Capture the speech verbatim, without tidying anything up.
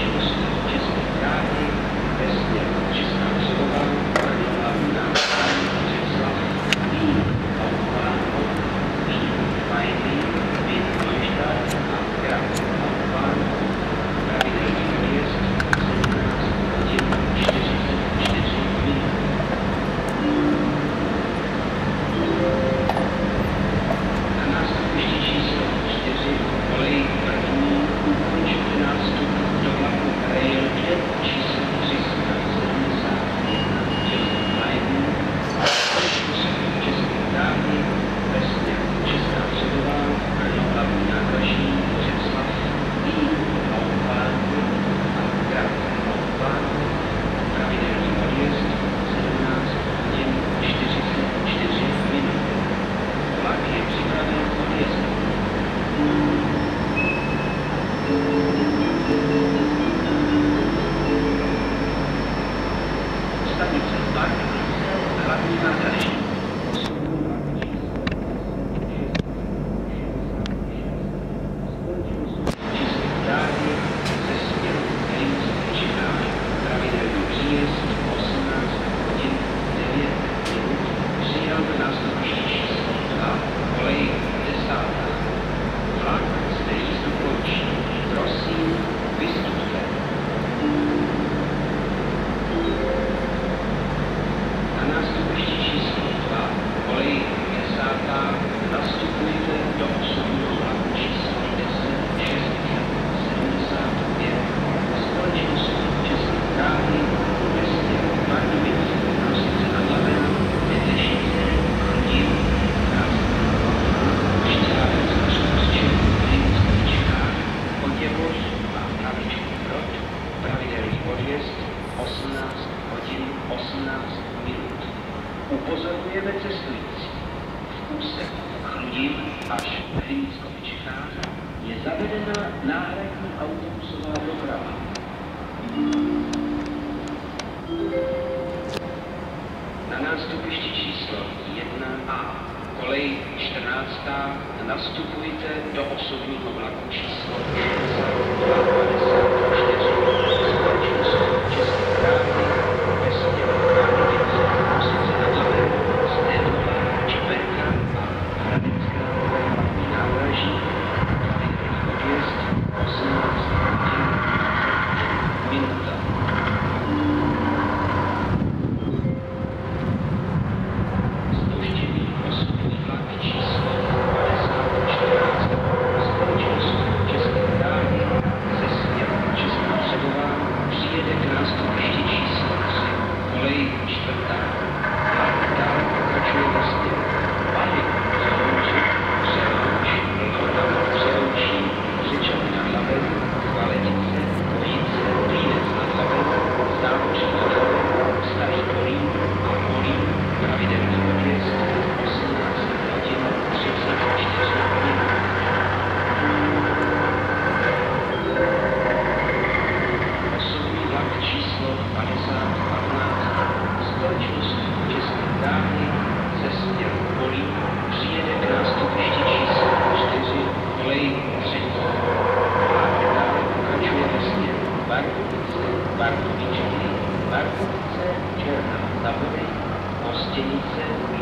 Upozorňujeme cestující. V úseku Chrudim až Hlinicko-Vyčechách je zavedena náhradní autobusová doprava. Na nástupišti číslo jedna A, kolej čtrnáctá, nastupujte do osobního vlaku číslo šedesát dva padesát čtyři společnost České dráhy ve směru Králivice, Kosice nad Labem, Stétová, Čiperka a Hradecká hlavní nádraží. Pravidelný odjezd osmnáct hodin minuta. Zpožděný osobní vlak číslo padesát čtrnáct společnost České dráhy ze směru Česká Třebová přijede k nástupišti číslo tři, kolej čtvrtá. Vlak dále pokračuje ve směru Vahy, Přelouček, Přelouč, Vltava, Přeloučí, Řečany nad Labem, Chvaletice, Kojice, Rýnec nad Labem, Zámoří nad Labem, Starý Kolín a Kolín. Pravidelný odjezd osmnáct hodin třicet čtyři minut. Osobní vlak číslo padesát patnáct společnost České dráhy ze směru Kolín přijede k nástupišti číslo čtyři, kolej třetí. Vlak dále pokračuje ve směru Pardubice, Pardubičky, Pardubice, Černá na Bodě, Mostěnice,